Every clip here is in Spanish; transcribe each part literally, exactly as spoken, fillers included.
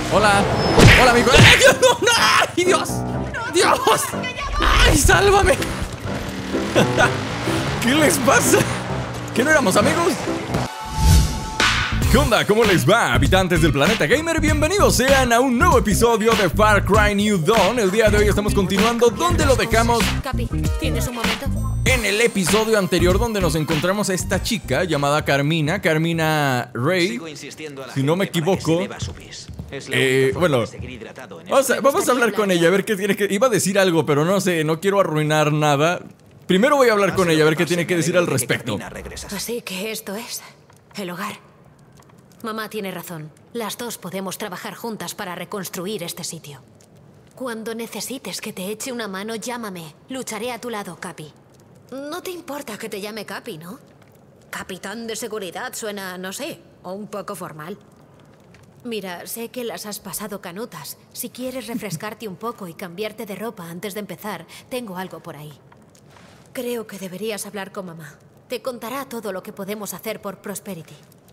Hola. Hola, amigo. ¡Ay, Dios! ¡No! ¡Ay, Dios! ¡Dios! ¡Ay, sálvame! ¿Qué les pasa? ¿Que no éramos amigos? ¿Qué onda? ¿Cómo les va, habitantes del planeta gamer? Bienvenidos sean a un nuevo episodio de Far Cry New Dawn. El día de hoy estamos continuando donde lo dejamos. Capi, ¿tienes un momento? En el episodio anterior, donde nos encontramos a esta chica llamada Carmina, Carmina Ray, si no me equivoco. Eh, bueno, vamos a, vamos a hablar con ella, a ver qué tiene que... Iba a decir algo, pero no sé, no quiero arruinar nada. Primero voy a hablar con ella, a ver qué tiene que decir al respecto. Así que esto es el hogar. Mamá tiene razón. Las dos podemos trabajar juntas para reconstruir este sitio. Cuando necesites que te eche una mano, llámame. Lucharé a tu lado, Capi. No te importa que te llame Capi, ¿no? Capitán de seguridad suena, no sé, o un poco formal. Mira, sé que las has pasado canutas. Si quieres refrescarte un poco y cambiarte de ropa antes de empezar, tengo algo por ahí. Creo que deberías hablar con mamá. Te contará todo lo que podemos hacer por Prosperity.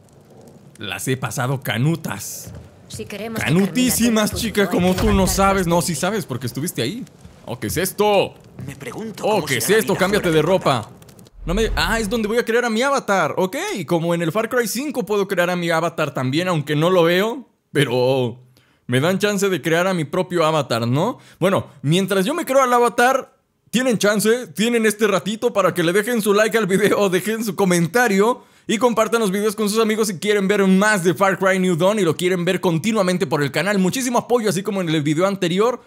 Las he pasado canutas. Si queremos Canutísimas, chica, como tú no sabes. No, sí sabes, porque estuviste ahí. Oh, ¿qué es esto? Me pregunto. Oh, ¿qué es esto? Cámbiate de ropa. No me... Ah, es donde voy a crear a mi avatar. Ok, como en el Far Cry cinco puedo crear a mi avatar también, aunque no lo veo. Pero me dan chance de crear a mi propio avatar, ¿no? Bueno, mientras yo me creo al avatar, tienen chance, tienen este ratito para que le dejen su like al video, dejen su comentario y compartan los videos con sus amigos si quieren ver más de Far Cry New Dawn y lo quieren ver continuamente por el canal. Muchísimo apoyo, así como en el video anterior.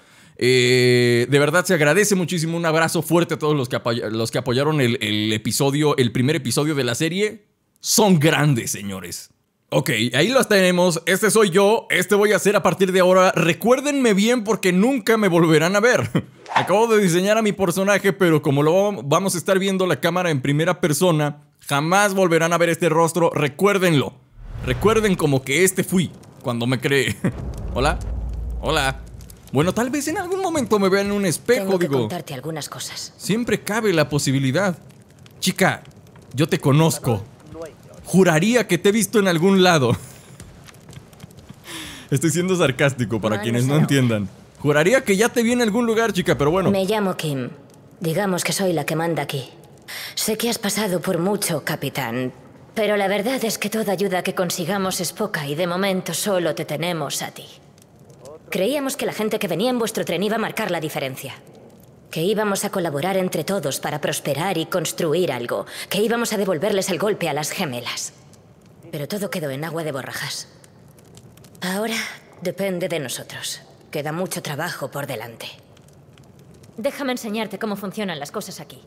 Eh, de verdad se agradece muchísimo. Un abrazo fuerte a todos los que, apoy los que apoyaron el, el episodio, el primer episodio de la serie. Son grandes, señores. Ok, ahí los tenemos. Este soy yo, este voy a hacer a partir de ahora. Recuérdenme bien porque nunca me volverán a ver. Acabo de diseñar a mi personaje, pero como lo vamos a estar viendo la cámara en primera persona, jamás volverán a ver este rostro. Recuérdenlo. Recuerden como que este fui cuando me creé. Hola. Hola. Bueno, tal vez en algún momento me vean en un espejo, Tengo que digo. contarte algunas cosas. Siempre cabe la posibilidad. Chica, yo te conozco. Juraría que te he visto en algún lado. Estoy siendo sarcástico para No, quienes no no sé. entiendan. Juraría que ya te vi en algún lugar, chica, pero bueno. Me llamo Kim. Digamos que soy la que manda aquí. Sé que has pasado por mucho, capitán. Pero la verdad es que toda ayuda que consigamos es poca y de momento solo te tenemos a ti. Creíamos que la gente que venía en vuestro tren iba a marcar la diferencia. Que íbamos a colaborar entre todos para prosperar y construir algo. Que íbamos a devolverles el golpe a las gemelas. Pero todo quedó en agua de borrajas. Ahora depende de nosotros. Queda mucho trabajo por delante. Déjame enseñarte cómo funcionan las cosas aquí.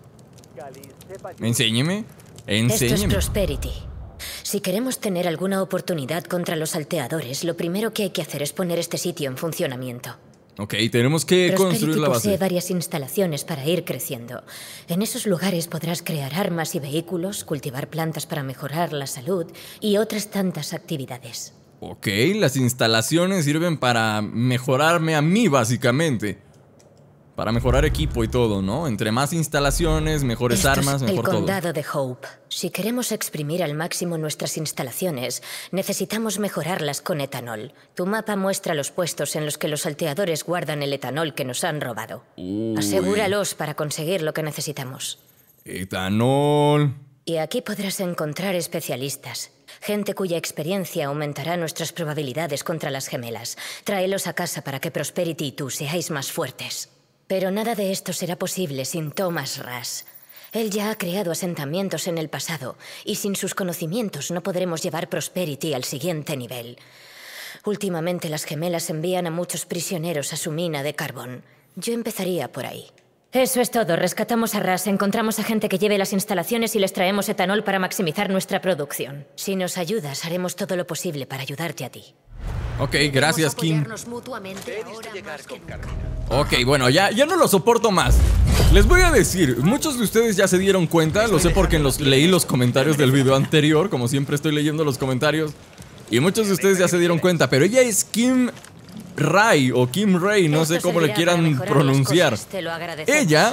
Enséñeme. Esto es Enséñeme. Prosperity. Si queremos tener alguna oportunidad contra los salteadores, lo primero que hay que hacer es poner este sitio en funcionamiento. Ok, tenemos que construir Prosperity la posee base. varias instalaciones para ir creciendo. En esos lugares podrás crear armas y vehículos, cultivar plantas para mejorar la salud y otras tantas actividades. Ok, las instalaciones sirven para mejorarme a mí, básicamente. Para mejorar equipo y todo, ¿no? Entre más instalaciones, mejores Esto armas, es mejor el todo. condado de Hope. Si queremos exprimir al máximo nuestras instalaciones, necesitamos mejorarlas con etanol. Tu mapa muestra los puestos en los que los salteadores guardan el etanol que nos han robado. Uy. Asegúralos para conseguir lo que necesitamos. Etanol. Y aquí podrás encontrar especialistas. Gente cuya experiencia aumentará nuestras probabilidades contra las gemelas. Tráelos a casa para que Prosperity y tú seáis más fuertes. Pero nada de esto será posible sin Thomas Rush. Él ya ha creado asentamientos en el pasado, y sin sus conocimientos no podremos llevar Prosperity al siguiente nivel. Últimamente las gemelas envían a muchos prisioneros a su mina de carbón. Yo empezaría por ahí. Eso es todo. Rescatamos a Rush, encontramos a gente que lleve las instalaciones y les traemos etanol para maximizar nuestra producción. Si nos ayudas, haremos todo lo posible para ayudarte a ti. Ok, gracias, Kim. Apoyarnos mutuamente ahora más que nunca. Ok, bueno, ya, ya no lo soporto más. Les voy a decir, muchos de ustedes ya se dieron cuenta, lo sé porque los, leí los comentarios del video anterior, como siempre estoy leyendo los comentarios, y muchos de ustedes ya se dieron cuenta, pero ella es Kim Ray o Kim Ray, no sé Esto cómo le servirá para quieran mejorar las pronunciar. cosas, te lo agradecemos. Ella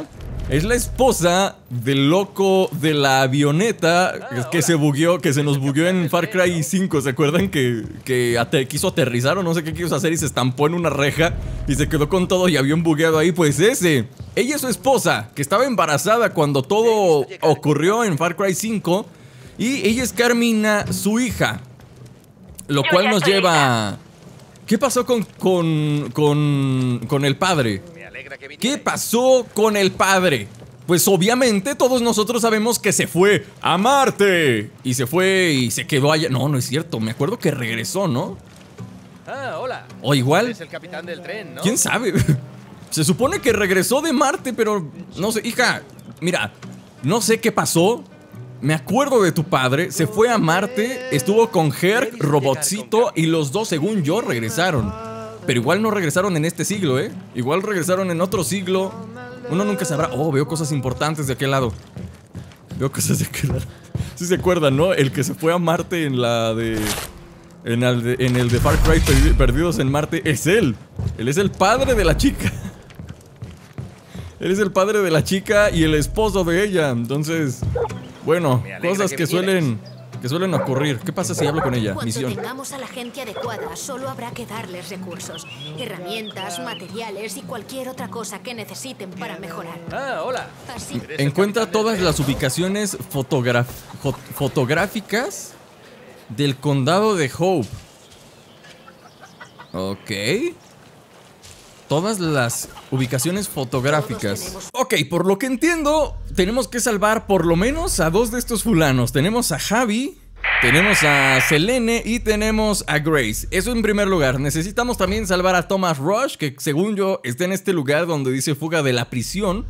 Es la esposa del loco de la avioneta ah, que se bugueó, que se nos bugueó en Far Cry cinco. ¿Se acuerdan que, que ate quiso aterrizar o no sé qué quiso hacer y se estampó en una reja y se quedó con todo y avión bugueado ahí? Pues ese. Ella es su esposa, que estaba embarazada cuando todo ocurrió en Far Cry cinco. Y ella es Carmina, su hija. Lo cual nos lleva... ¿Qué pasó con, con, con, con el padre? ¿Qué pasó con el padre? Pues obviamente todos nosotros sabemos que se fue a Marte. Y se fue y se quedó allá. No, no es cierto, me acuerdo que regresó, ¿no? Ah, hola. O igual. Es el capitán del tren, ¿no? ¿Quién sabe? Se supone que regresó de Marte, pero no sé, hija, mira, no sé qué pasó. Me acuerdo de tu padre, se fue a Marte, estuvo con Herc, Robotcito y los dos, según yo, regresaron. Pero igual no regresaron en este siglo, ¿eh? Igual regresaron en otro siglo. Uno nunca sabrá. Oh, veo cosas importantes de aquel lado. Veo cosas de aquel lado. Sí se acuerdan, ¿no? El que se fue a Marte en la de... En el de, en el de Far Cry Perdidos en Marte es él. Él es el padre de la chica. Él es el padre de la chica y el esposo de ella. Entonces, bueno, cosas que, que suelen... que suelen ocurrir. ¿Qué pasa si hablo con ella? Cuando Misión. tengamos a la gente adecuada, solo habrá que darles recursos, herramientas, materiales y cualquier otra cosa que necesiten para mejorar. Ah, hola. Así. Encuentra todas las ubicaciones fotograf fotográficas del condado de Hope. Ok. Todas las ubicaciones fotográficas. Ok, por lo que entiendo, tenemos que salvar por lo menos a dos de estos fulanos. Tenemos a Javi, tenemos a Selene y tenemos a Grace. Eso en primer lugar. Necesitamos también salvar a Thomas Rush, que según yo está en este lugar donde dice fuga de la prisión.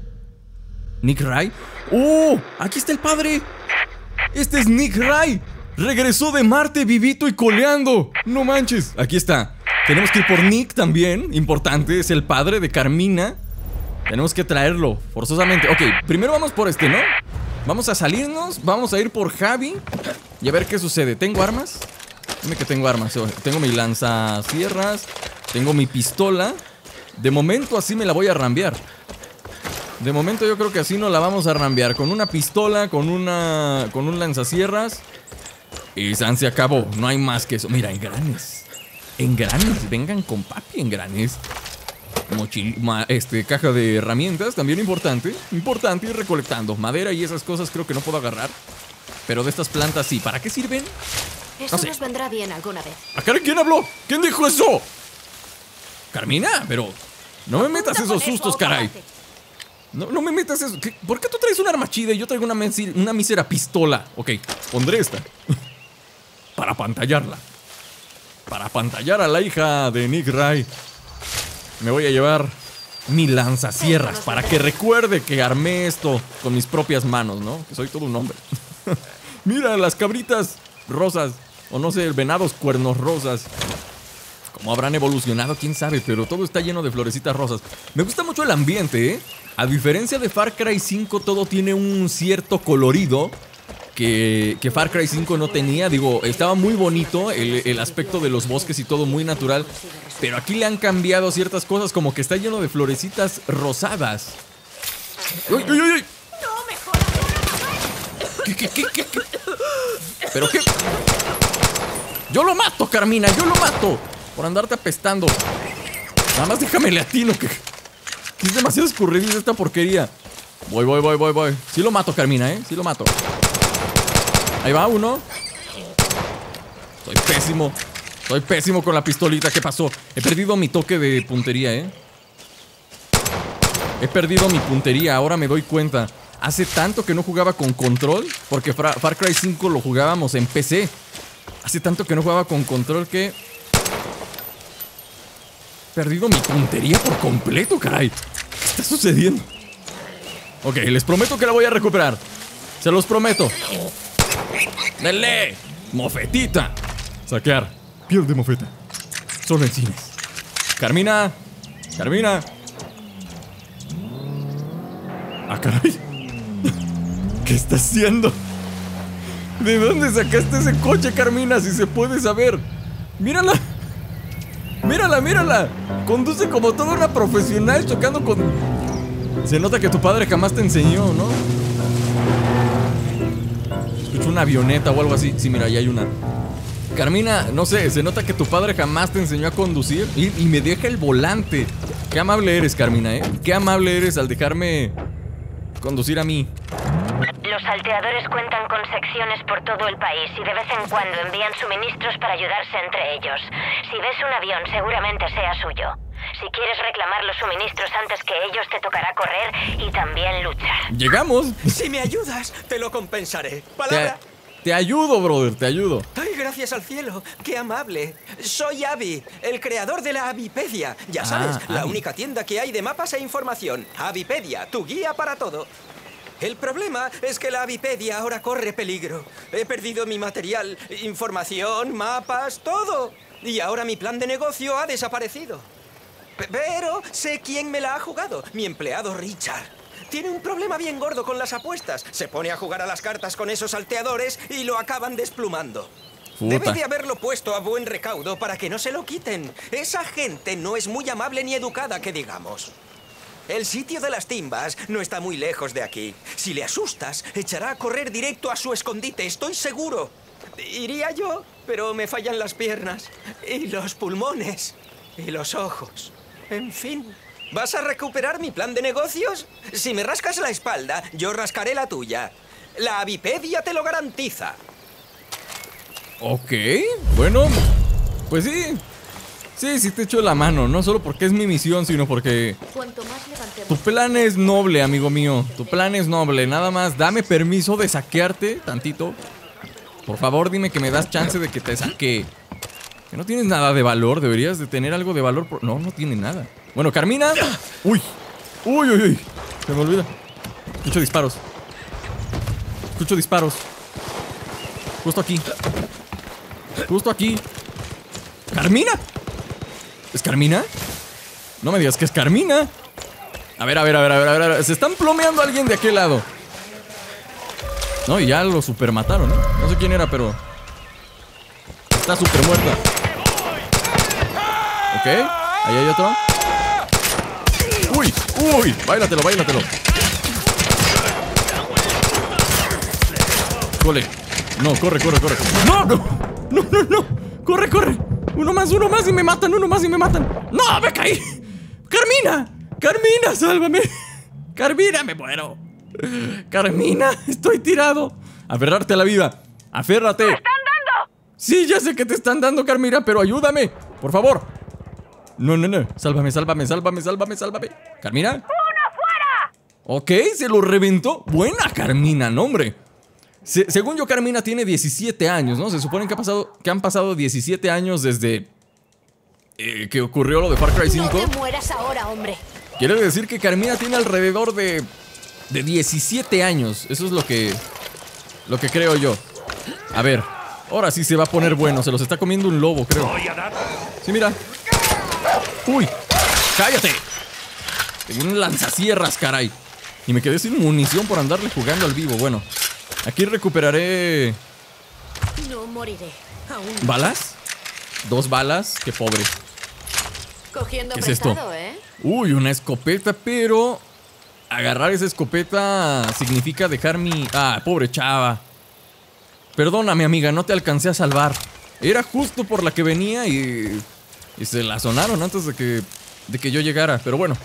Nick Ray. ¡Oh! Aquí está el padre. Este es Nick Ray. Regresó de Marte vivito y coleando. No manches. Aquí está. Tenemos que ir por Nick también. Importante, es el padre de Carmina. Tenemos que traerlo forzosamente. Ok, primero vamos por este, ¿no? Vamos a salirnos, vamos a ir por Javi y a ver qué sucede. ¿Tengo armas? Dime que tengo armas. Tengo mi lanzacierras, tengo mi pistola. De momento así me la voy a rambear. De momento yo creo que así no la vamos a rambear. Con una pistola, con una... con un lanzacierras. Y San se acabó, no hay más que eso. Mira, engranes. Engranes, vengan con papi, engranes. Mochil, ma, este, caja de herramientas, también importante. Importante, ir recolectando madera y esas cosas creo que no puedo agarrar. Pero de estas plantas sí, ¿para qué sirven? Eso No sé. nos vendrá bien alguna vez. ¿A cara quién habló? ¿Quién dijo eso? Carmina, pero no me metas Apunta esos con sustos, eso, caray. apárate. No, no me metas eso. ¿Qué? ¿Por qué tú traes un arma chida y yo traigo una, una mísera pistola? Ok, pondré esta. Para apantallarla. Para apantallar a la hija de Nick Ray. Me voy a llevar mi lanzacierras para que recuerde que armé esto con mis propias manos, ¿no? Que soy todo un hombre. Mira, las cabritas rosas. O no sé, venados cuernos rosas. ¿Cómo habrán evolucionado? ¿Quién sabe? Pero todo está lleno de florecitas rosas. Me gusta mucho el ambiente, ¿eh? A diferencia de Far Cry cinco, todo tiene un cierto colorido Que, que Far Cry cinco no tenía. Digo, estaba muy bonito el, el aspecto de los bosques y todo muy natural. Pero aquí le han cambiado ciertas cosas, como que está lleno de florecitas rosadas. ¡Uy, uy, uy! No, mejor. ¿Qué, qué, qué, qué, qué? ¿Pero qué? Yo lo mato, Carmina, yo lo mato por andarte apestando. Nada más déjame le atino, que, que es demasiado escurridiza esta porquería. Voy, voy, voy, voy, voy. Sí lo mato, Carmina, ¿eh? Sí lo mato. Ahí va uno. Soy pésimo. Soy pésimo con la pistolita. ¿Qué pasó? He perdido mi toque de puntería, ¿eh? He perdido mi puntería. Ahora me doy cuenta. Hace tanto que no jugaba con control. Porque Far Cry cinco lo jugábamos en P C. Hace tanto que no jugaba con control que... He perdido mi puntería por completo, caray. ¿Qué está sucediendo? Ok, les prometo que la voy a recuperar. Se los prometo. ¡Dele! ¡Mofetita! Saquear. Piel de mofeta. Solo en cines. Carmina. Carmina. Ah, caray. ¿Qué está haciendo? ¿De dónde sacaste ese coche, Carmina? Si se puede saber. Mírala. Mírala, mírala. Conduce como toda una profesional chocando con... Se nota que tu padre jamás te enseñó, ¿no? Escucho una avioneta o algo así. Sí, mira, ahí hay una. Carmina, no sé, se nota que tu padre jamás te enseñó a conducir y, y me deja el volante. Qué amable eres, Carmina, ¿eh? Qué amable eres al dejarme conducir a mí. Los salteadores cuentan con secciones por todo el país y de vez en cuando envían suministros para ayudarse entre ellos. Si ves un avión, seguramente sea suyo. Si quieres reclamar los suministros antes que ellos, te tocará correr y también luchar. ¡Llegamos! Si me ayudas, te lo compensaré. Te, Palabra. te ayudo, brother, te ayudo. Ay, gracias al cielo. Qué amable. Soy Abby, el creador de la Avipedia. Ya sabes, Ah, la Abby. única tienda que hay de mapas e información. Avipedia, tu guía para todo. El problema es que la Avipedia ahora corre peligro. He perdido mi material, información, mapas, todo. Y ahora mi plan de negocio ha desaparecido. P- Pero sé quién me la ha jugado. Mi empleado Richard. Tiene un problema bien gordo con las apuestas. Se pone a jugar a las cartas con esos salteadores y lo acaban desplumando. Puta. Debe de haberlo puesto a buen recaudo para que no se lo quiten. Esa gente no es muy amable ni educada, que digamos. El sitio de las timbas no está muy lejos de aquí. Si le asustas, echará a correr directo a su escondite, estoy seguro. Iría yo, pero me fallan las piernas, y los pulmones, y los ojos. En fin, ¿vas a recuperar mi plan de negocios? Si me rascas la espalda, yo rascaré la tuya. La Avipedia te lo garantiza. Ok, bueno, pues sí. Sí, sí te echo la mano, no solo porque es mi misión, sino porque Cuanto más levantemos... tu plan es noble, amigo mío. Tu plan es noble, nada más dame permiso de saquearte tantito. Por favor, dime que me das chance de que te saque. Que no tienes nada de valor, deberías de tener algo de valor por... No, no tiene nada. Bueno, Carmina. Uy, uy, uy, uy. Se me olvida. Escucho disparos. Escucho disparos. Justo aquí. Justo aquí. ¿Carmina? ¿Es Carmina? No me digas que es Carmina. A ver, a ver, a ver, a ver, a ver. Se están plomeando a alguien de aquel lado. No, y ya lo super mataron, ¿eh? No sé quién era, pero está super muerta. Ok, ahí hay otro. Uy, uy, báilatelo, báilatelo. Cole. No, corre, corre, corre. No, no, no, no, no. Corre, corre. Uno más, uno más y me matan, uno más y me matan. ¡No, me caí! ¡Carmina! ¡Carmina, sálvame! ¡Carmina, me muero! ¡Carmina, estoy tirado! Aferrarte a la vida. ¡Aférrate! ¡Me están dando! Sí, ya sé que te están dando, Carmina, pero ayúdame, por favor. No, no, no. Sálvame, sálvame, sálvame, sálvame, sálvame. ¿Carmina? ¡Uno fuera! Ok, se lo reventó. Buena, Carmina, no, hombre. Se, según yo, Carmina tiene diecisiete años, ¿no? Se supone que, ha pasado, que han pasado diecisiete años desde eh, que ocurrió lo de Far Cry cinco. No te mueras ahora, hombre. Quiere decir que Carmina tiene alrededor de, de diecisiete años. Eso es lo que, lo que creo yo. A ver, ahora sí se va a poner bueno. Se los está comiendo un lobo, creo. Sí, mira. Uy, cállate. Tengo un lanzacierras, caray. Y me quedé sin munición por andarle jugando al vivo. Bueno, aquí recuperaré... No moriré. Aún. ¿Balas? Dos balas, qué pobre. Cogiendo ¿Qué es prestado, esto? ¿eh? Uy, una escopeta, pero... agarrar esa escopeta significa dejar mi... Ah, pobre chava. Perdóname, amiga, no te alcancé a salvar. Era justo por la que venía y... y se la sonaron antes de que... de que yo llegara, pero bueno.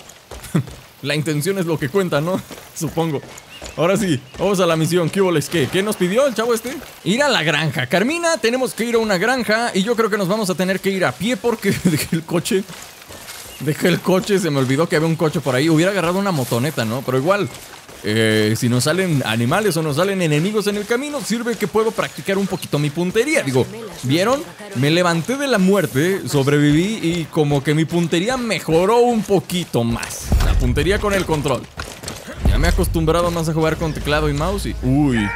La intención es lo que cuenta, ¿no? Supongo. Ahora sí, vamos a la misión. ¿Qué hubo les qué? ¿Qué nos pidió el chavo este? Ir a la granja. Carmina, tenemos que ir a una granja. Y yo creo que nos vamos a tener que ir a pie porque dejé el coche. Dejé el coche, se me olvidó que había un coche por ahí. Hubiera agarrado una motoneta, ¿no? Pero igual, eh, si nos salen animales o nos salen enemigos en el camino, sirve que puedo practicar un poquito mi puntería. Digo, ¿vieron? Me levanté de la muerte, sobreviví y como que mi puntería mejoró un poquito más. La puntería con el control. Ya me he acostumbrado más a jugar con teclado y mouse y... Uy.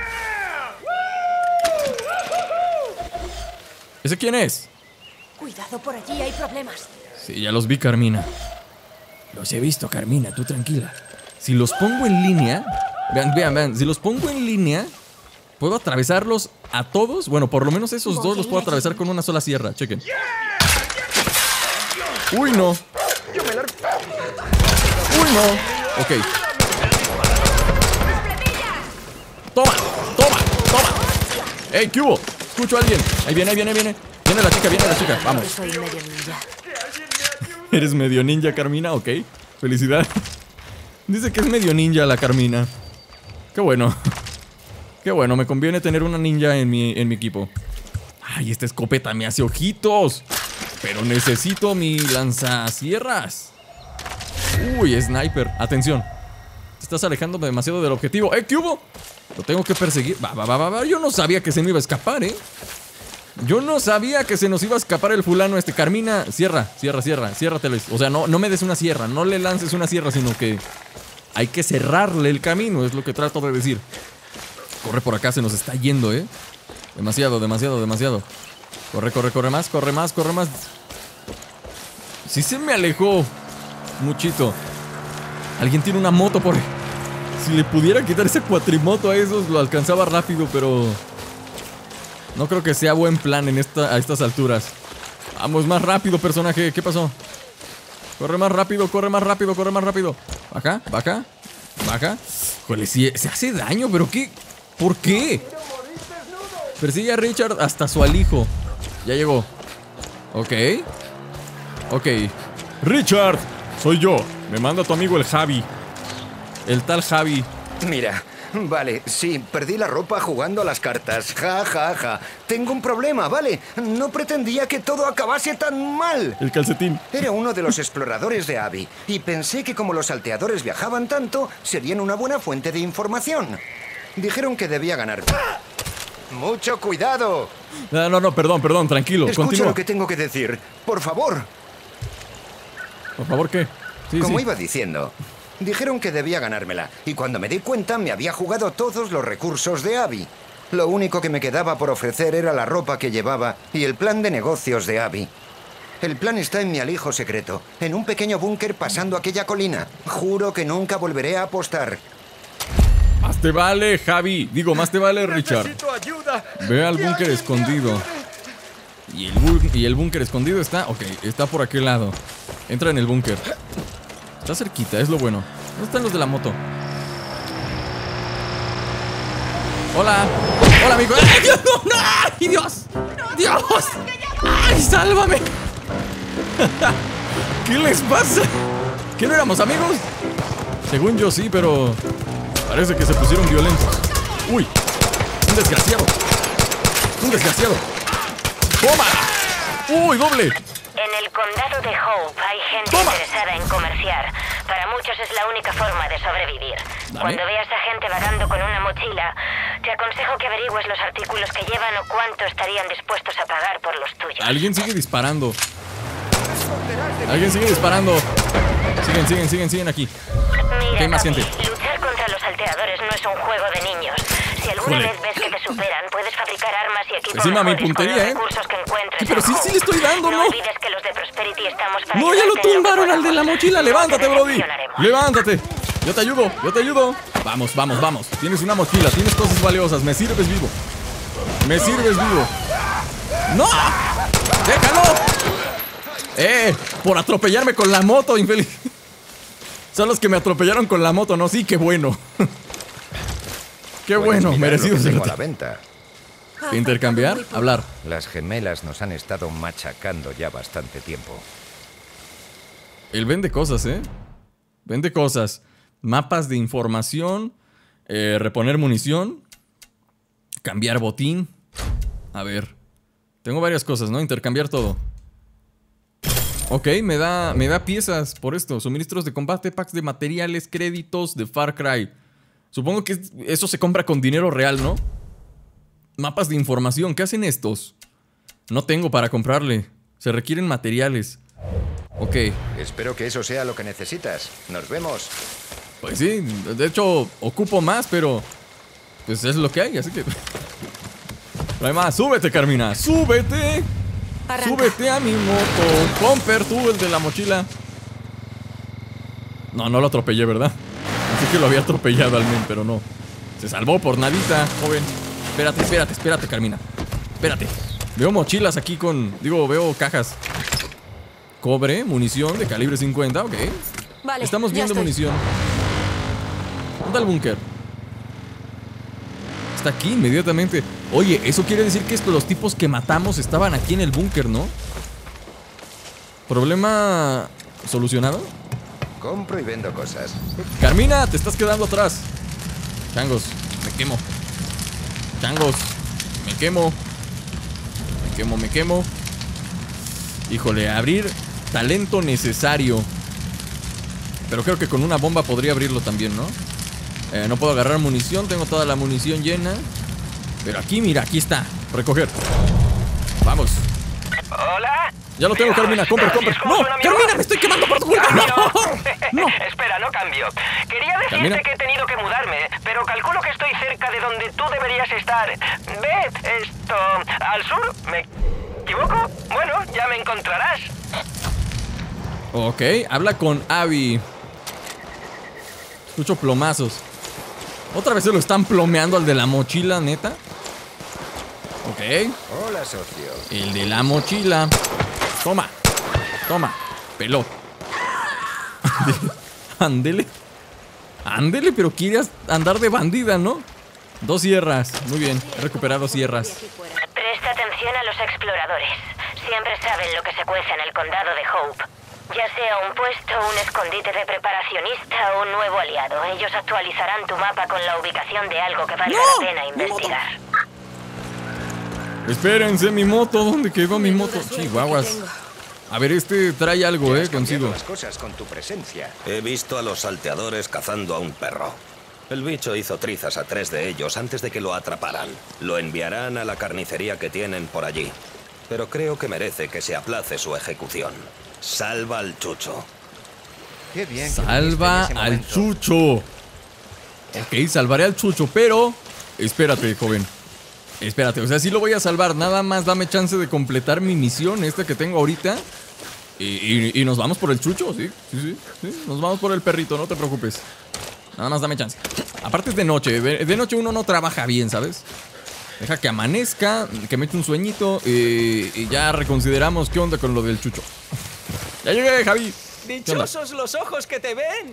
¿Ese quién es? Cuidado, por allí hay problemas. Sí, ya los vi, Carmina. Los he visto, Carmina, tú tranquila. Si los pongo en línea... Vean, vean, vean. Si los pongo en línea, puedo atravesarlos a todos. Bueno, por lo menos esos dos los puedo atravesar con una sola sierra. Chequen. Uy, no. Uy, no. Ok. Toma, toma, toma. ¡Ey, qué hubo! Escucho a alguien. Ahí viene, ahí viene, ahí viene. Viene la chica, viene la chica. Vamos. Soy medio ninja. ¿Eres medio ninja, Carmina? Ok. Felicidad. Dice que es medio ninja la Carmina. Qué bueno. Qué bueno, me conviene tener una ninja en mi, en mi equipo. Ay, esta escopeta me hace ojitos. Pero necesito mi lanzasierras. Uy, sniper. Atención. Te estás alejando demasiado del objetivo. ¡Eh, qué hubo! Lo tengo que perseguir. Va, va, va, va, va. Yo no sabía que se me iba a escapar, ¿eh? Yo no sabía que se nos iba a escapar el fulano este. Carmina, cierra, cierra, cierra. Ciérratelo. O sea, no, no me des una sierra. No le lances una sierra, sino que hay que cerrarle el camino. Es lo que trato de decir. Corre por acá, se nos está yendo, ¿eh? Demasiado, demasiado, demasiado. Corre, corre, corre más, corre más, corre más. Sí se me alejó muchito. Alguien tiene una moto por ahí. Si le pudiera quitar ese cuatrimoto a esos, lo alcanzaba rápido, pero no creo que sea buen plan en esta, a estas alturas. Vamos, más rápido, personaje. ¿Qué pasó? Corre más rápido, corre más rápido, corre más rápido. Baja, baja, baja. Joder, si se hace daño, pero ¿qué? ¿Por qué? Persigue a Richard hasta su alijo. Ya llegó. Ok. Ok. Richard, soy yo. Me manda tu amigo el Javi. El tal Javi. Mira, vale, sí, perdí la ropa jugando a las cartas. Ja, ja, ja. Tengo un problema, ¿vale? No pretendía que todo acabase tan mal. El calcetín. Era uno de los exploradores de Abby y pensé que como los salteadores viajaban tanto, serían una buena fuente de información. Dijeron que debía ganar. ¡Mucho cuidado! No, no, no, perdón, perdón, tranquilo. Escucha Continúa. lo que tengo que decir. Por favor. Por favor, ¿qué? Sí, Como sí. iba diciendo, dijeron que debía ganármela. Y cuando me di cuenta, me había jugado todos los recursos de Abby. Lo único que me quedaba por ofrecer era la ropa que llevaba y el plan de negocios de Abby. El plan está en mi alijo secreto, en un pequeño búnker pasando aquella colina. Juro que nunca volveré a apostar. Más te vale, Javi. Digo, más te vale, Richard. Necesito ayuda. Ve al búnker escondido. Y el, bú- y el búnker escondido está... Ok, está por aquel lado. Entra en el búnker. Está cerquita, es lo bueno. ¿Dónde están los de la moto? Hola. Hola, amigo. ¡Ay, Dios! ¡No! ¡Ay, Dios! ¡Dios! ¡Ay, sálvame! ¿Qué les pasa? ¿Qué, no éramos amigos? Según yo sí, pero parece que se pusieron violentos. ¡Uy! ¡Un desgraciado! ¡Un desgraciado! ¡Toma! ¡Uy, doble! En el condado de Hope hay gente Toma. interesada en comerciar. Para muchos es la única forma de sobrevivir. Dame. Cuando veas a gente vagando con una mochila, te aconsejo que averigües los artículos que llevan o cuánto estarían dispuestos a pagar por los tuyos. Alguien sigue disparando. Alguien sigue disparando. Siguen, siguen, siguen, siguen aquí. Mira, ¿Qué hay más papi, gente? luchar contra los salteadores no es un juego de niños. Si alguna Joder. vez ves que te superan, puedes fabricar armas y equipos Encima mi mejores puntería, con los ¿eh? recursos que encuentres Sí, pero en sí, sí Hope. le estoy dando, ¿no? No olvides que los de Prosperity estamos para No, ya lo ayudarte en que tumbaron al de la podamos. mochila. No Levántate, te Brody. decepcionaremos. Levántate. Yo te ayudo, yo te ayudo. Vamos, vamos, vamos. Tienes una mochila, tienes cosas valiosas. Me sirves vivo. Me sirves vivo. ¡No! ¡Déjalo! ¡Eh! Por atropellarme con la moto, infeliz. Son los que me atropellaron con la moto, ¿no? Sí, qué bueno. Qué bueno, merecido Tengo a cerote. la venta. ¿Intercambiar? Hablar. Las gemelas nos han estado machacando ya bastante tiempo. Él vende cosas, ¿eh? Vende cosas. Mapas de información. eh, reponer munición. Cambiar botín. A ver. Tengo varias cosas, ¿no? Intercambiar todo. Ok, me da, me da piezas por esto. Suministros de combate, packs de materiales, créditos de Far Cry. Supongo que eso se compra con dinero real, ¿no? Mapas de información. ¿Qué hacen estos? No tengo para comprarle. Se requieren materiales. Ok. Espero que eso sea lo que necesitas. Nos vemos. Pues sí, de hecho ocupo más, pero pues es lo que hay, así que... Además, súbete, Carmina, súbete. Arranca. Súbete a mi moto. Pomper, tú, el de la mochila. No, no lo atropellé, ¿verdad? Así que lo había atropellado al men, pero no. Se salvó por nadita, joven. Espérate, espérate, espérate, Carmina. Espérate. Veo mochilas aquí con... Digo, veo cajas. Cobre, munición de calibre cincuenta, ok. Vale, Estamos ya viendo estoy. munición. ¿Dónde está el búnker? Está aquí inmediatamente. Oye, eso quiere decir que estos, los tipos que matamos estaban aquí en el búnker, ¿no? ¿Problema solucionado? Compro y vendo cosas. Carmina, te estás quedando atrás. Changos, me quemo. Changos, me quemo. Me quemo, me quemo. Híjole, abrir talento necesario. Pero creo que con una bomba podría abrirlo también, ¿no? Eh, no puedo agarrar munición, tengo toda la munición llena. Pero aquí, mira, aquí está. Recoger. Vamos. Hola. Ya lo tengo, Carmina, compra, compra. ¡No! ¡Carmina, me estoy quemando por tu culpa! ¡No! ¡No! Espera, no cambio. Quería decirte Carmina. que he tenido que mudarme, pero calculo que estoy cerca de donde tú deberías estar. Ve, esto... ¿al sur? ¿Me equivoco? Bueno, ya me encontrarás. Ok, habla con Abby. Escucho plomazos. ¿Otra vez se lo están plomeando al de la mochila, neta? Ok. Hola, socio. El de la mochila. Toma, toma, peló. Ándele. Ándele, pero quieres andar de bandida, ¿no? Dos sierras, muy bien, he recuperado sierras. Presta atención a los exploradores. Siempre saben lo que se cuece en el condado de Hope. Ya sea un puesto, un escondite de preparacionista o un nuevo aliado, ellos actualizarán tu mapa con la ubicación de algo que valga ¡No! la pena investigar. Espérense, mi moto, ¿dónde quedó mi moto? Chihuahuas. A ver, este trae algo, eh, Has cambiado consigo. las cosas con tu presencia. He visto a los salteadores cazando a un perro. El bicho hizo trizas a tres de ellos antes de que lo atraparan. Lo enviarán a la carnicería que tienen por allí. Pero creo que merece que se aplace su ejecución. Salva al chucho. Qué bien. que Salva viniste en ese al momento. chucho. Ok, salvaré al chucho, pero... Espérate, joven. Espérate, o sea, sí lo voy a salvar. Nada más dame chance de completar mi misión, esta que tengo ahorita. Y, y- y nos vamos por el chucho, ¿sí? Sí, sí, sí. Nos vamos por el perrito, no te preocupes. Nada más dame chance. Aparte es de noche. De de noche uno no trabaja bien, ¿sabes? Deja que amanezca, que me eche un sueñito y, y ya reconsideramos qué onda con lo del chucho. Ya llegué, Javi. ¿Qué onda? ¡Dichosos los ojos que te ven!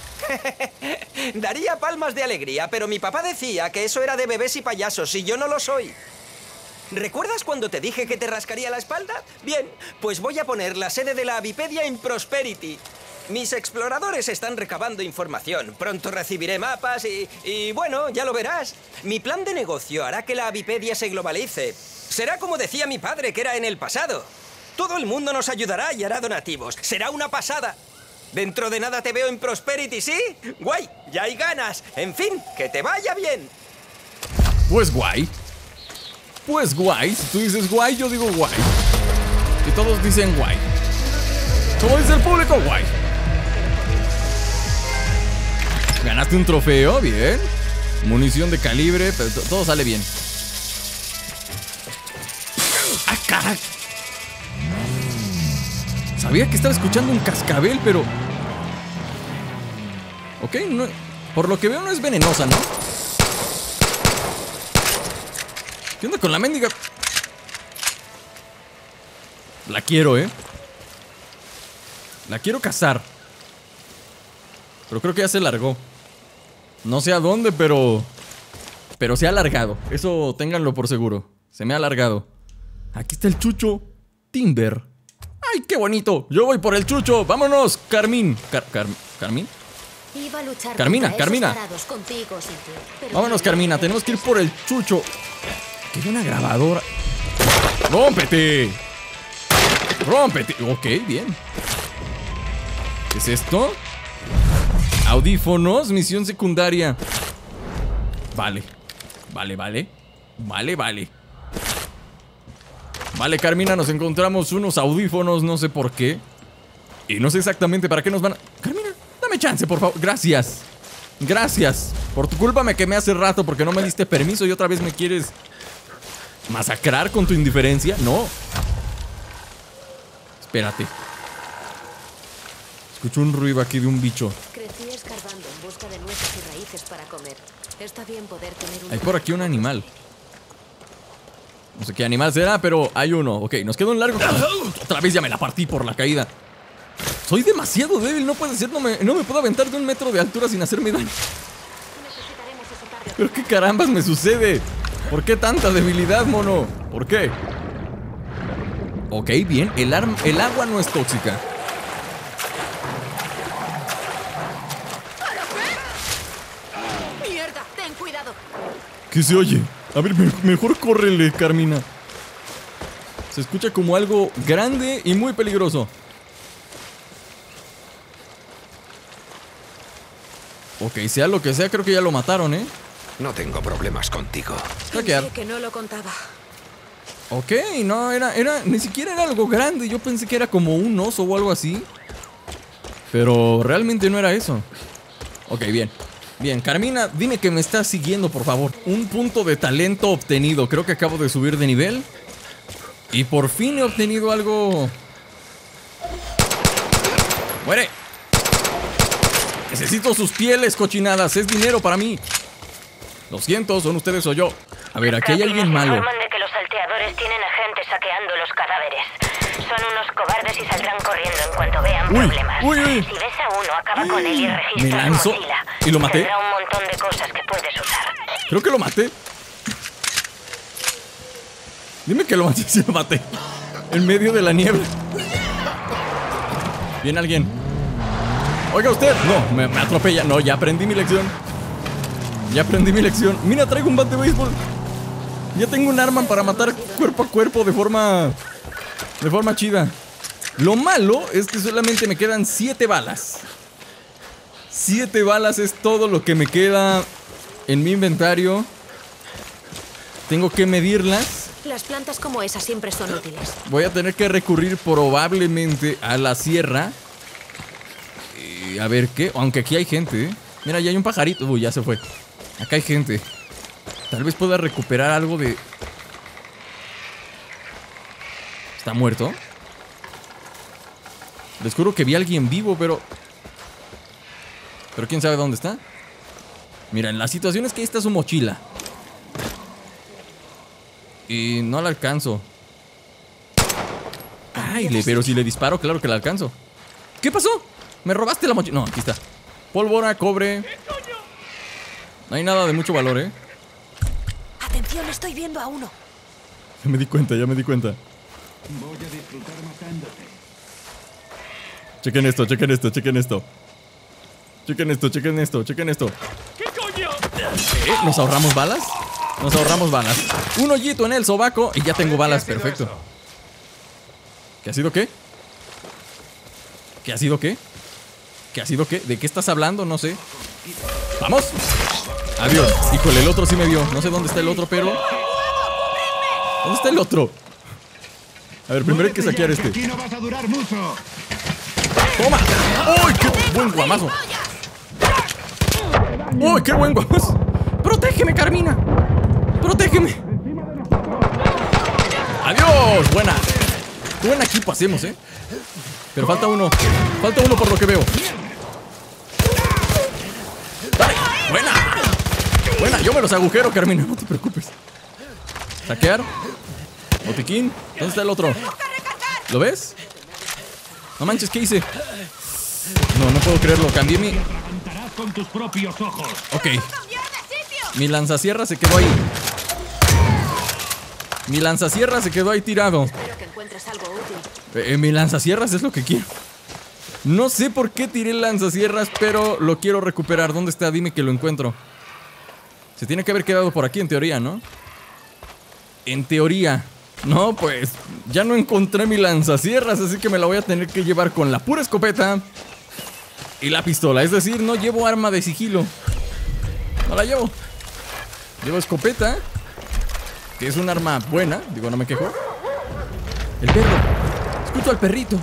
Daría palmas de alegría, pero mi papá decía que eso era de bebés y payasos y yo no lo soy. ¿Recuerdas cuando te dije que te rascaría la espalda? Bien, pues voy a poner la sede de la Avipedia en Prosperity. Mis exploradores están recabando información. Pronto recibiré mapas y, y bueno, ya lo verás. Mi plan de negocio hará que la Avipedia se globalice. Será como decía mi padre que era en el pasado. Todo el mundo nos ayudará y hará donativos. Será una pasada. Dentro de nada te veo en Prosperity, ¿sí? ¡Guay! ¡Ya hay ganas! En fin, que te vaya bien. Pues guay. Pues guay. Si tú dices guay, yo digo guay. Si todos dicen guay. Como dice el público, guay. Ganaste un trofeo, bien. Munición de calibre, pero to- todo sale bien. ¡Ah, caray! Sabía que estaba escuchando un cascabel, pero... Ok, no- por lo que veo no es venenosa, ¿no? ¿Qué onda con la mendiga? La quiero, ¿eh? La quiero cazar. Pero creo que ya se largó. No sé a dónde, pero... Pero se ha alargado. Eso ténganlo por seguro. Se me ha alargado. Aquí está el chucho. Timber. ¡Ay, qué bonito! Yo voy por el chucho. ¡Vámonos! Carmín. Car Car ¿Carmín? Iba a luchar Carmina, contra esos Carmina. tarados contigo, Siti, pero Vámonos, no Carmina. lo Tenemos que ir mereces. por el chucho. Que hay una grabadora. ¡Rómpete! ¡Rómpete! Ok, bien. ¿Qué es esto? Audífonos, misión secundaria. Vale. Vale, vale. Vale, vale. Vale, Carmina, nos encontramos unos audífonos, no sé por qué. Y no sé exactamente para qué nos van a... Carmina, dame chance, por favor. Gracias. Gracias. Por tu culpa me quemé hace rato porque no me diste permiso y otra vez me quieres masacrar con tu indiferencia. No. Espérate. Escucho un ruido aquí de un bicho. Crecí escarbando en busca de nueces y raíces para comer. Está bien poder tener un... Hay por aquí un animal. No sé qué animal será, pero hay uno. Ok, nos queda un largo... Otra vez ya me la partí por la caída. Soy demasiado débil, no puede ser. No me, no me puedo aventar de un metro de altura sin hacerme daño. ¿Pero qué carambas me sucede? ¿Por qué tanta debilidad, mono? ¿Por qué? Ok, bien, el, arm el agua no es tóxica. ¡Mierda! ¡Ten cuidado! ¿Qué se oye? A ver, me mejor córrele, Carmina. Se escucha como algo grande y muy peligroso. Ok, sea lo que sea, creo que ya lo mataron, ¿eh? No tengo problemas contigo. Pensé que no lo contaba. Ok, no, era, era, ni siquiera era algo grande. Yo pensé que era como un oso o algo así. Pero realmente no era eso. Ok, bien. Bien, Carmina, dime que me estás siguiendo, por favor. Un punto de talento obtenido. Creo que acabo de subir de nivel. Y por fin he obtenido algo. ¡Muere! Necesito sus pieles, cochinadas. Es dinero para mí. Lo siento, son ustedes o yo. A ver, aquí hay alguien malo. Informan de que los salteadores tienen a gente saqueando los cadáveres. Son unos cobardes y saldrán corriendo en cuanto vean Uy, problemas. uy, uy. Si ves a uno, acaba con él y Me registra su lanzo mochila. y lo maté. Tendrá un montón de cosas que puedes usar. Creo que lo maté. Dime que lo maté, si lo maté. En medio de la niebla. Viene alguien. Oiga usted. No, me, me atropella. No, ya aprendí mi lección. Ya aprendí mi lección. Mira, traigo un bat de béisbol. Ya tengo un arma para matar cuerpo a cuerpo de forma... De forma chida. Lo malo es que solamente me quedan siete balas. Siete balas es todo lo que me queda en mi inventario. Tengo que medirlas. Las plantas como esa siempre son útiles. Voy a tener que recurrir probablemente a la sierra. Y a ver qué. Aunque aquí hay gente, ¿eh? Mira, ya hay un pajarito. Uy, ya se fue. Acá hay gente. Tal vez pueda recuperar algo de... ¿Está muerto? Les juro que vi a alguien vivo, pero... Pero quién sabe dónde está. Mira, en la situación es que ahí está su mochila. Y no la alcanzo. Ay, le, pero si le disparo, claro que la alcanzo. ¿Qué pasó? ¿Me robaste la mochila? No, aquí está. Pólvora, cobre. No hay nada de mucho valor, ¿eh? Atención, estoy viendo a uno. Ya me di cuenta, ya me di cuenta. Voy a disfrutar matándote. Chequen esto, chequen esto, chequen esto. Chequen esto, chequen esto, chequen esto. ¿Qué coño? ¿Eh? ¿Nos ahorramos balas? Nos ahorramos balas. Un hoyito en el sobaco y ya tengo balas, perfecto. ¿Qué ha sido qué? ¿Qué ha sido qué? ¿Qué ha sido qué? ¿De qué estás hablando? No sé. ¡Vamos! Adiós. Híjole, el otro sí me vio. No sé dónde está el otro, pero... ¿Dónde está el otro? A ver, primero hay que saquear este. Aquí no vas a durar mucho. ¡Toma! ¡Uy, qué buen guamazo! ¡Uy, qué buen guamazo! ¡Protégeme, Carmina! ¡Protégeme! ¡Adiós! ¡Buena! ¡Qué buen equipo hacemos, eh! Pero falta uno. Falta uno por lo que veo. ¡Dale! ¡Buena! ¡Buena! Yo me los agujero, Carmina. No te preocupes. Saquear. Botiquín. ¿Dónde está el otro? ¿Lo ves? No manches, ¿qué hice? No, no puedo creerlo. Cambié mi... Con tus propios ojos. Ok. Mi lanzacierra se quedó ahí. Mi lanzacierra se quedó ahí tirado. Espero que encuentres algo útil. Eh, mi lanzacierras es lo que quiero. No sé por qué tiré el lanzacierras, pero lo quiero recuperar. ¿Dónde está? Dime que lo encuentro. Se tiene que haber quedado por aquí en teoría, ¿no? En teoría. No, pues ya no encontré mi lanzacierras, así que me la voy a tener que llevar con la pura escopeta y la pistola. Es decir, no llevo arma de sigilo. No la llevo. Llevo escopeta, que es un arma buena. Digo, no me quejo. El perro. Escucho al perrito.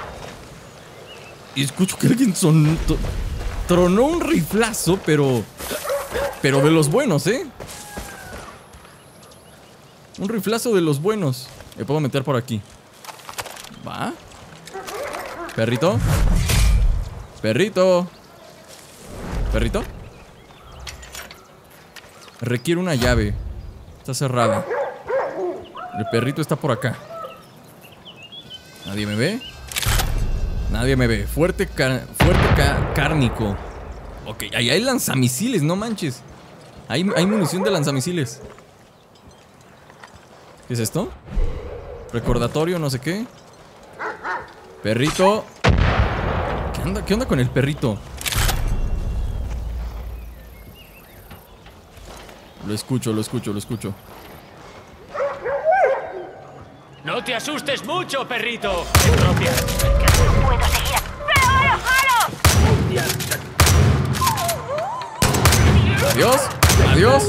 Y escucho que alguien son... tronó un riflazo, pero... Pero de los buenos, ¿eh? Un riflazo de los buenos. Me puedo meter por aquí. ¿Va? ¿Perrito? ¿Perrito? ¿Perrito? Requiere una llave. Está cerrada. El perrito está por acá. ¿Nadie me ve? Nadie me ve. Fuerte, car fuerte ca cárnico. Ok, ahí hay lanzamisiles, no manches. Hay, hay munición de lanzamisiles. ¿Qué es esto? Recordatorio, no sé qué. Perrito. ¿Qué onda, qué onda con el perrito? Lo escucho, lo escucho, lo escucho. No te asustes mucho, perrito. No puedo seguir. ¡Pero, jalo, jalo! Adiós, adiós.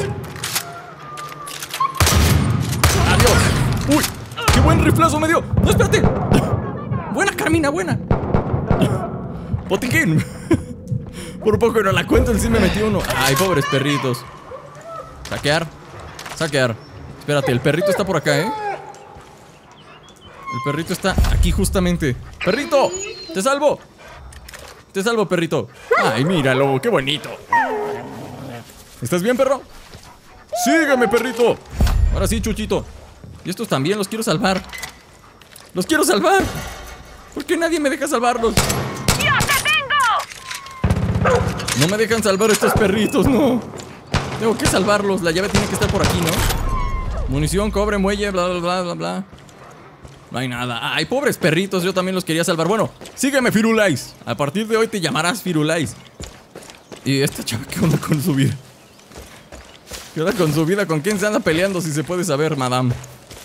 Adiós. Uy, qué buen riflazo me dio. No, espérate. Buena, Carmina, buena. Botiquín. Por poco no la cuento, sí me metió uno. Ay, pobres perritos. Saquear, saquear. Espérate, el perrito está por acá, ¿eh? El perrito está aquí justamente. ¡Perrito! ¡Te salvo! ¡Te salvo, perrito! ¡Ay, míralo! ¡Qué bonito! ¿Estás bien, perro? ¡Sígueme, perrito! Ahora sí, Chuchito. Y estos también los quiero salvar. ¡Los quiero salvar! ¿Por qué nadie me deja salvarlos? ¡Yo te tengo! No me dejan salvar estos perritos, no. Tengo que salvarlos. La llave tiene que estar por aquí, ¿no? Munición, cobre, muelle, bla, bla, bla, bla, bla. No hay nada. Ay, pobres perritos, yo también los quería salvar. Bueno, sígueme, Firulais. A partir de hoy te llamarás Firulais. Y esta chava, ¿qué onda con su vida? ¿Qué onda con su vida? ¿Con quién se anda peleando, si se puede saber, madame?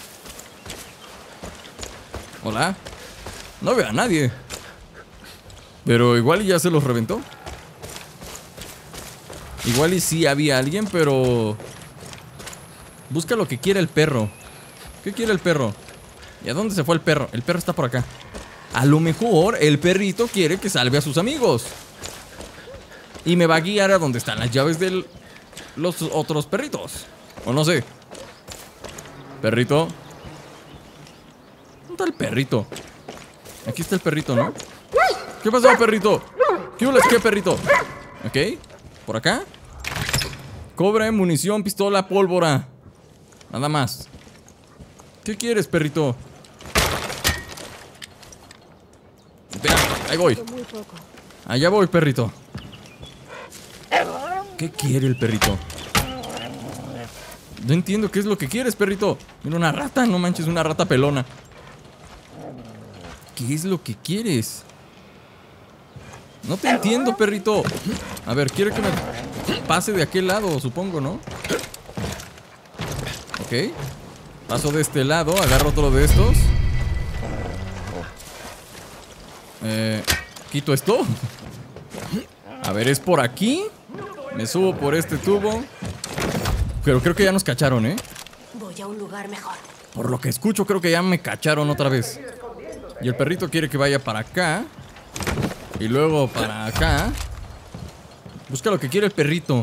Hola. No veo a nadie. Pero igual ya se los reventó. Igual y sí había alguien, pero... Busca lo que quiere el perro. ¿Qué quiere el perro? ¿Y a dónde se fue el perro? El perro está por acá. A lo mejor el perrito quiere que salve a sus amigos. Y me va a guiar a donde están las llaves de los otros perritos. O no sé. Perrito. ¿Dónde está el perrito? Aquí está el perrito, ¿no? ¿Qué pasó, perrito? ¿Qué hules, qué, perrito? Ok. ¿Por acá? Cobre, munición, pistola, pólvora. Nada más. ¿Qué quieres, perrito? Espera, ahí voy. Allá voy, perrito. ¿Qué quiere el perrito? No entiendo qué es lo que quieres, perrito. Mira, una rata, no manches, una rata pelona. ¿Qué es lo que quieres? No te entiendo, perrito. A ver, quiere que me pase de aquel lado, supongo, ¿no? Ok. Paso de este lado, agarro otro de estos. Eh, quito esto. A ver, ¿es por aquí? Me subo por este tubo. Pero creo que ya nos cacharon, ¿eh? Voy a un lugar mejor. Por lo que escucho, creo que ya me cacharon otra vez. Y el perrito quiere que vaya para acá. Y luego para acá. Busca lo que quiere el perrito.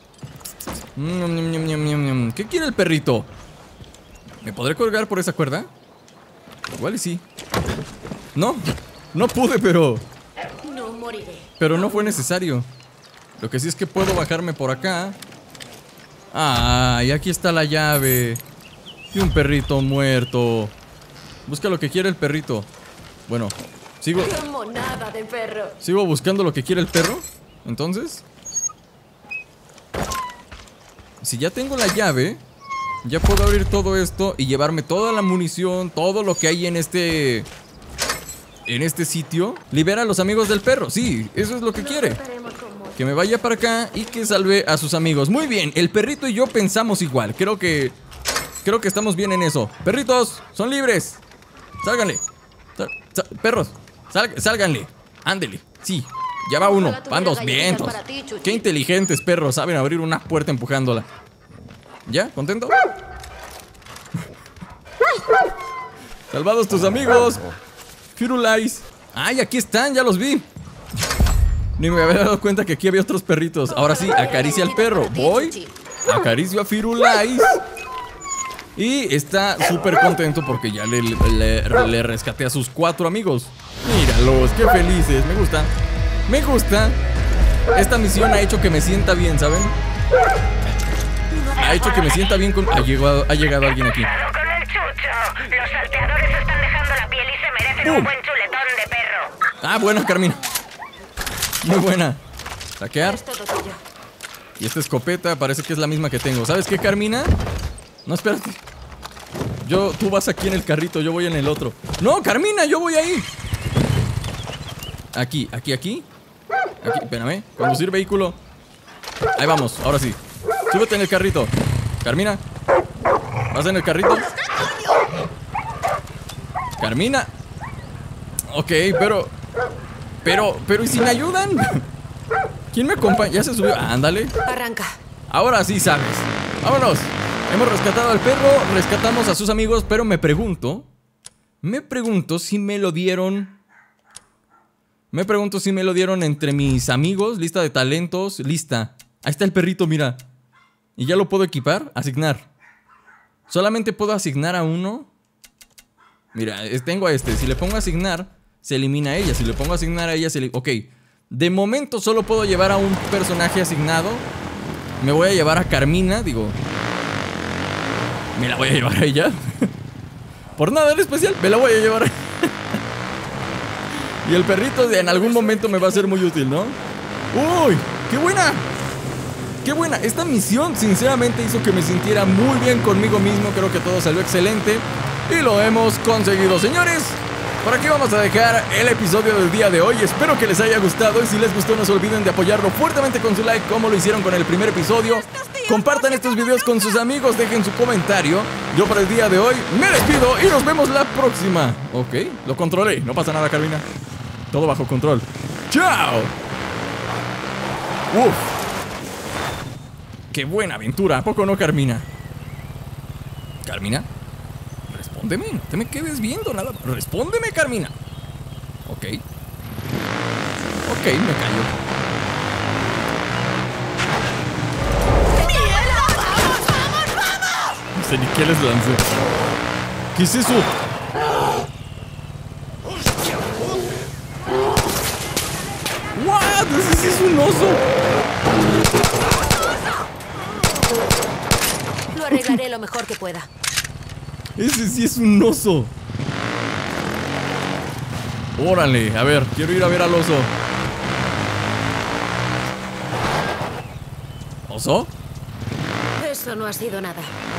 ¿Qué quiere el perrito? ¿Me podré colgar por esa cuerda? Igual y sí. No, no pude, pero... No moriré. Pero no fue necesario. Lo que sí es que puedo bajarme por acá. Ah, y aquí está la llave. Y un perrito muerto. Busca lo que quiere el perrito. Bueno, sigo... Como nada de perro. Sigo buscando lo que quiere el perro. Entonces... Si ya tengo la llave... Ya puedo abrir todo esto y llevarme toda la munición, todo lo que hay en este... En este sitio. Libera a los amigos del perro, sí, eso es lo que quiere. Que me vaya para acá y que salve a sus amigos. Muy bien, el perrito y yo pensamos igual. Creo que... Creo que estamos bien en eso. Perritos, son libres. Sálganle. Sal, sal, perros, sal, sálganle. Ándele, sí. Ya va uno, van dos vientos. Qué inteligentes perros, saben abrir una puerta empujándola. ¿Ya? ¿Contento? Salvados tus amigos. Firulais. Ay, aquí están, ya los vi. Ni me había dado cuenta que aquí había otros perritos. Ahora sí, acaricia al perro. Voy, acaricio a Firulais. Y está súper contento porque ya le, le, le rescaté a sus cuatro amigos. Míralos, qué felices, me gusta. Me gusta. Esta misión ha hecho que me sienta bien, ¿saben? Ha hecho que me sienta bien con... Ha llegado, ha llegado alguien aquí. Con el chucho. Los salteadores están dejando la piel y se merecen ¡Bum! un buen chuletón de perro. Ah, buena, Carmina. Muy buena. Saquear. Es todo tuyo. Y esta escopeta parece que es la misma que tengo. ¿Sabes qué, Carmina? No, espérate. Yo, tú vas aquí en el carrito, yo voy en el otro. ¡No, Carmina! ¡Yo voy ahí! Aquí, aquí, aquí. Aquí, espérame. Conducir vehículo. Ahí vamos, ahora sí. Súbete en el carrito. Carmina. ¿Vas en el carrito? Carmina. Ok, pero... Pero, pero, ¿y si me ayudan? ¿Quién me acompaña? Ya se subió. Ándale. Arranca. Ahora sí sabes. Vámonos. Hemos rescatado al perro, rescatamos a sus amigos, pero me pregunto... Me pregunto si me lo dieron... Me pregunto si me lo dieron entre mis amigos. Lista de talentos, lista. Ahí está el perrito, mira. ¿Y ya lo puedo equipar? Asignar. Solamente puedo asignar a uno. Mira, tengo a este. Si le pongo a asignar, se elimina a ella. Si le pongo a asignar a ella, se elimina... Ok. De momento solo puedo llevar a un personaje asignado. Me voy a llevar a Carmina, digo... Me la voy a llevar a ella. Por nada en especial, me la voy a llevar a... Y el perrito de en algún momento me va a ser muy útil, ¿no? ¡Uy! ¡Qué buena! ¡Qué buena! Esta misión sinceramente hizo que me sintiera muy bien conmigo mismo. Creo que todo salió excelente y lo hemos conseguido, señores. Por aquí vamos a dejar el episodio del día de hoy. Espero que les haya gustado y si les gustó no se olviden de apoyarlo fuertemente con su like como lo hicieron con el primer episodio. Compartan estos videos con sus amigos, dejen su comentario. Yo por el día de hoy me despido y nos vemos la próxima. Ok, lo controlé, no pasa nada, Carmina. Todo bajo control. ¡Chao! ¡Uf! ¡Qué buena aventura! ¿A poco no, Carmina? ¿Carmina? Respóndeme, no te me quedes viendo nada. Respóndeme, Carmina. Ok. Ok, me callo. No sé ni qué les lancé. ¿Qué es eso? ¡What! ¡Ese es un oso! Lo arreglaré lo mejor que pueda. Ese sí es un oso. Órale, a ver, quiero ir a ver al oso. ¿Oso? Eso no ha sido nada.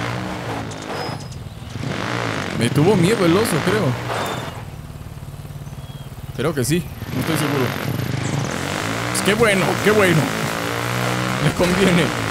Me tuvo miedo el oso, creo. Creo que sí, no estoy seguro. Pues qué bueno, qué bueno. Me conviene.